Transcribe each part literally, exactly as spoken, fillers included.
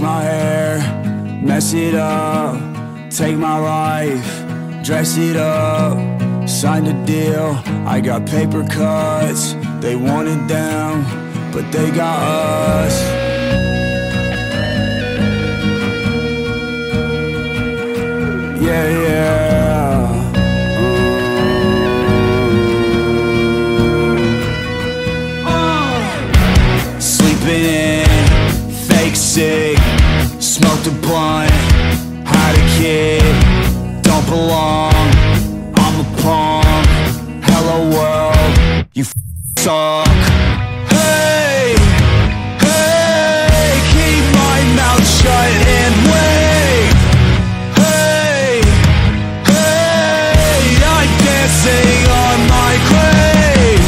my hair, mess it up, take my life, dress it up, signed a deal. I got paper cuts, they want it down, but they got us. Yeah, yeah. uh. Sleeping in, fake sick, smoked a blunt, had a kid, don't belong. I'm a punk, hello world, you f suck. Hey, hey, keep my mouth shut and wait. Hey, hey, I'm dancing on my grave.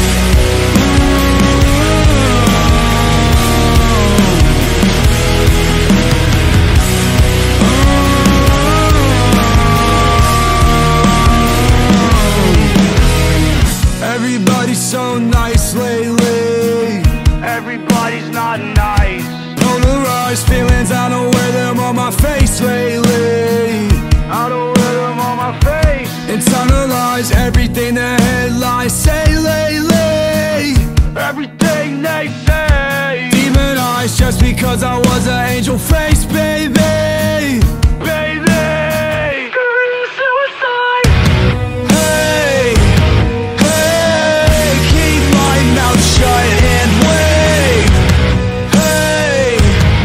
Everybody's so nice lately. Everybody's not nice. Polarized feelings, I don't wear them on my face lately. I don't wear them on my face. Internalize everything the headlines say lately. Everything they say. Demonized just because I was an angel face, baby. Baby, committing suicide. Hey, hey, keep my mouth shut and wait. Hey,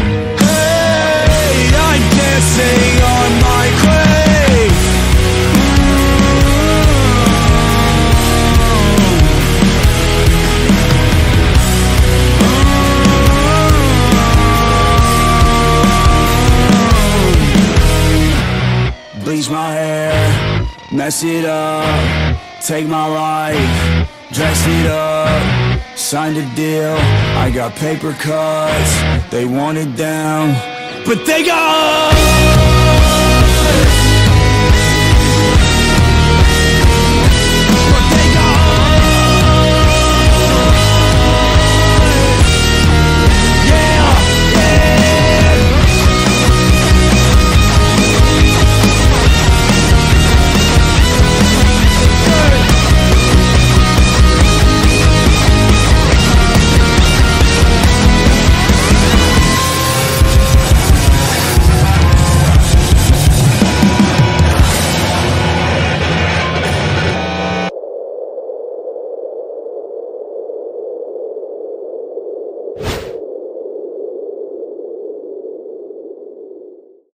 hey, I'm dancing on my grave. Bleach my hair, mess it up, take my life, dress it up, signed a deal. I got paper cuts, they want it down, but they got